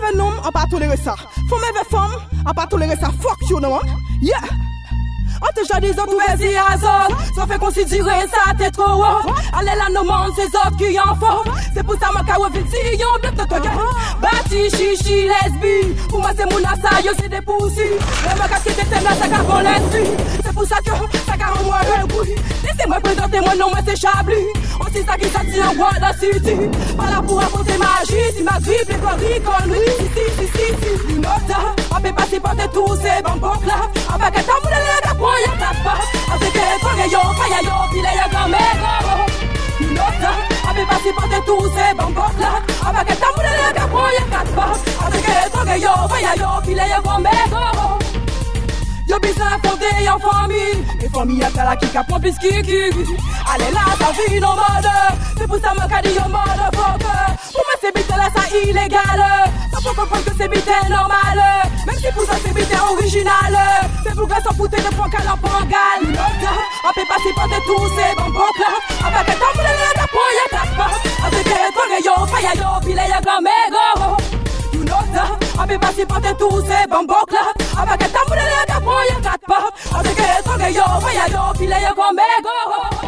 m'éve nom, on pas tolérer ça. Faut m'éve femme, on pas tolérer ça. Fuck you, non? Yeah! On te jade des autres, vas-y, azot. Ça fait considérer ça, t'es trop haut. Allez là, nos mondes, c'est autres qui en font. C'est pour ça, ma carotte, si yon bloc de toi. Bati, chichi, lesbi. Pour moi, c'est mon assa, yo, c'est des poussis. Le mec qui était là, ça carbon l'esprit. C'est pour ça que ça carbon moi le bruit. Laissez-moi présenter mon nom, moi, c'est Chablis. Aussi ça qui s'attire en bois, la city. Pas là pour apporter magie. Si ma grippe, les conneries, si. Une autre, on peut pas supporter tous ces bambons là. On va qu'à t'amour, y'a quatre pas, avec les frères yo, faya yo, pile y'a grand-mère. Une autre, avec pas supporter tous ces bambos là, avec les tamoules y'a quatre pas, avec les frères yo, faya yo, pile y'a grand-mère. Yo besoin fonder en famille, les familles y'a la qui capon plus qui. Allez là, ta vie non mode, c'est pour ça me qu'a dit yo motherfucker. Pour moi c'est bite là, ça illégal. Ça faut comprendre que c'est bite normal. Même si pour ça c'est bite original. C'est pour que ça foute de point qu'à la pangale. On peut pas supporter tous ces bambos là. Avec un tambour de la pointe y'a quatre pas. Avec les frères yo, faya yo, pile y'a grand-mère. On peut pas supporter tous ces bambos là. Avec un tambour de la pointe y'a quatre pas. Avec les frères yo, faya yo, pile y'a grand-mère.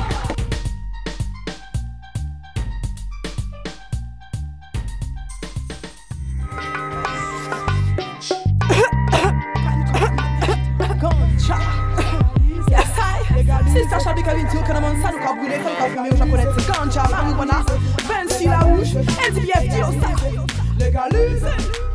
C'est ça, Chablis qui vient dire que nous avons ça, nous avons brûlé, nous avons fumé, nous avons connaître ce ganja, marijuana, 26 la rouge, LDBF, Dio, ça. Légalisez.